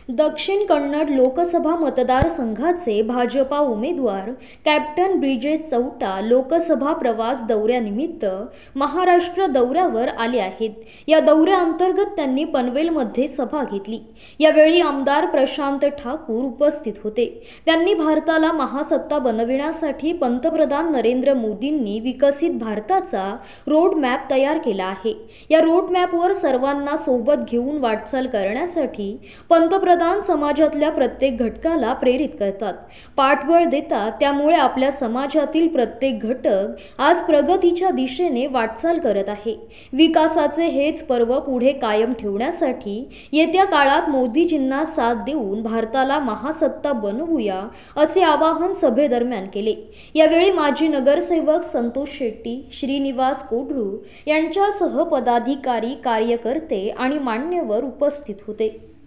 दक्षिण कन्नड लोकसभा मतदारसंघाचे भाजपा उमेदवार कॅप्टन ब्रिजेश चौटा लोकसभा प्रवास दौऱ्यानिमित्त महाराष्ट्र दौऱ्यावर आले आहेत। या दौऱ्याअंतर्गत त्यांनी पनवेलमध्ये सभा घेतली। यावेळी आमदार प्रशांत ठाकूर उपस्थित होते। त्यांनी भारताला महासत्ता बनविण्यासाठी पंतप्रधान नरेंद्र मोदींनी विकसित भारताचा रोड मॅप तयार केला आहे। या रोड मॅपवर सर्वांना सोबत घेऊन वाटचाल करण्यासाठी पंतप्रधान समाजातल्या प्रत्येक घटकाला प्रेरित करतात, पाठबळ देतात। त्यामुळे आपल्या समाजातील प्रत्येक घटक आज प्रगतीच्या दिशेने वाटचाल करत आहे। विकासाचे हेच पर्व पुढे कायम ठेवण्यासाठी येत्या काळात मोदीजींना साथ देऊन भारताला महासत्ता बनवूया असे आवाहन सभेदरम्यान केले। यावेळी माजी नगरसेवक संतोष शेट्टी, श्रीनिवास कोडरू यांच्यासह पदाधिकारी, कार्यकर्ते आणि मान्यवर उपस्थित होते।